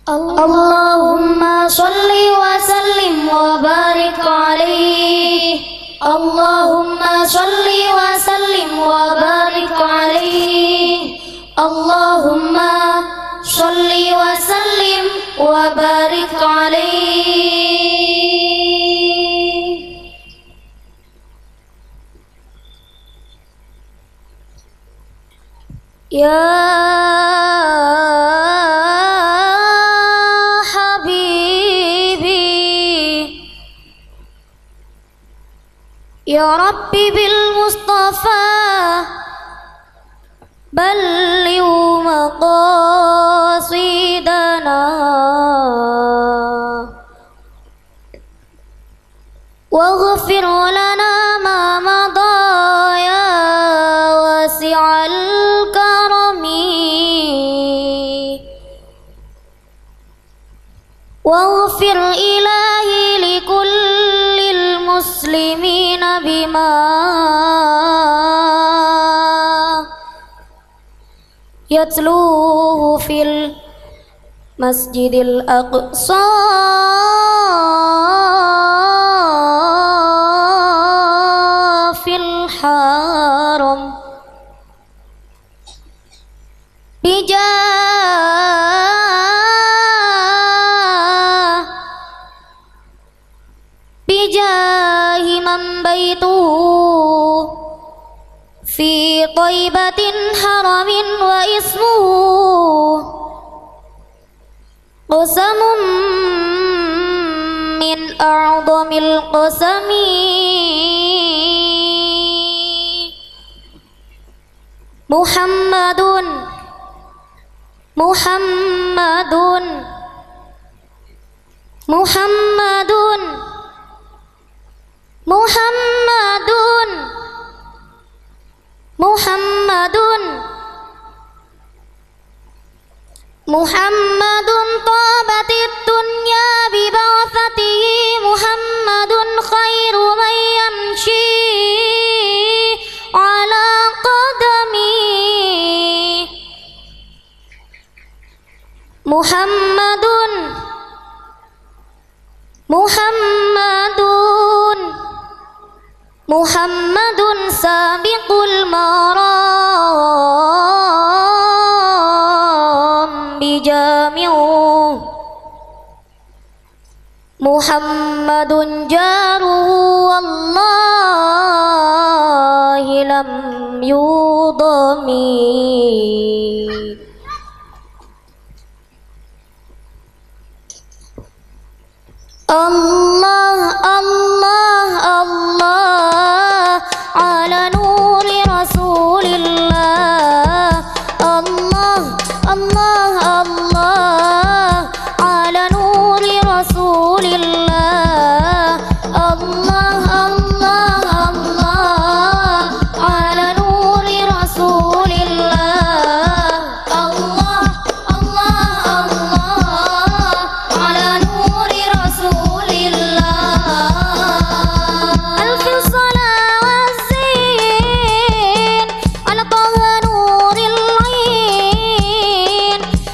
Allahumma sholli wa sallim wa barik alaihi. Allahumma sholli wa sallim wa barik alaihi. Allahumma sholli wa sallim wa barik alaihi. Ya Ya Rabbi bil Mustafa balligh maqasidana waghfir lana ma madha ya wasi'al karami waghfir ilahi likullil muslimin bima yatluhu fil masjidil aqsa fil haram bijahi man baituhu fi thaybatin haramin wa ismuhu qasamun min a'dhamil qasami Muhammadun Muhammadun Muhammadun Muhammadun Muhammadun Muhammadun tabatid dunya bi ba'athatihi Muhammadun khairu man yamshi ala qadami Muhammadun Muhammadun Muhammadun sabiqul maram bijami'u Muhammadun jaruhu wallahi lam yudami Allah Allah Allah ala nuri Rasulillah Allah Allah Allah ala nuri Rasulillah Allah Allah Allah ala nuri Rasulillah Allah Allah Allah ala nuri Rasulillah alfin salat wazin ala taha nuril ain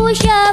syahid